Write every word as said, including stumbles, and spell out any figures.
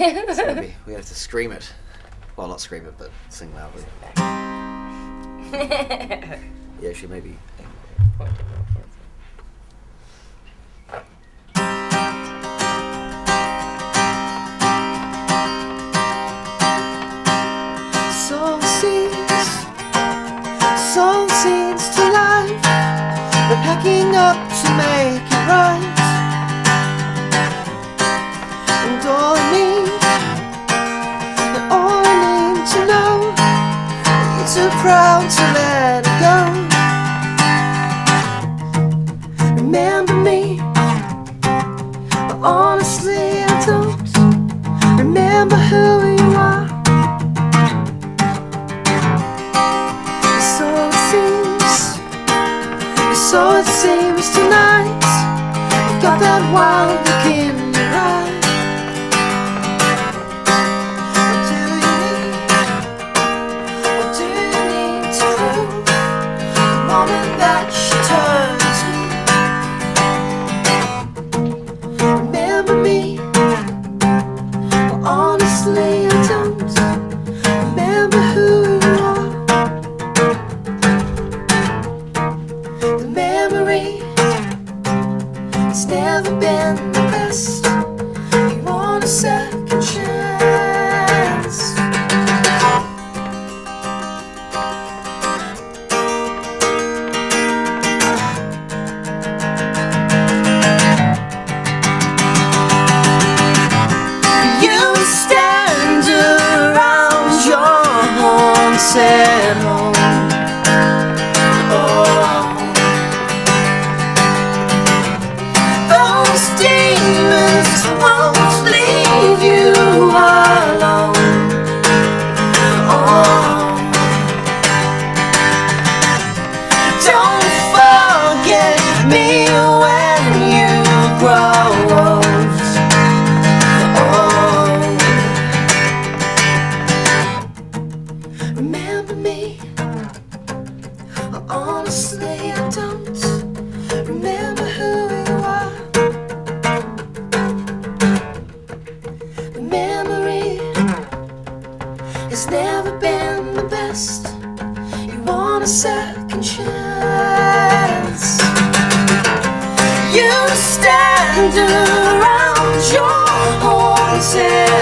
So we, we have to scream it. Well, not scream it, but sing loudly. Yeah, she may be. Soul scenes, soul scenes to life. We're packing up to make it right. And all I need, and all I need to know, you're too proud to let it go. Remember me, but honestly I don't remember who you are. So it seems, so it seems tonight, you've got that wild look in your eye. What do you need? What do you need to prove the moment that she turns you? Remember me, well honestly I don't remember who you are. The memory, it's never been the best. You want a second chance. You stand around your haunted home. Demons won't leave you alone. Oh, don't forget me when you grow old. Oh, remember me, honestly I don't remember who you are. It's never been the best. You want a second chance. You stand around your haunted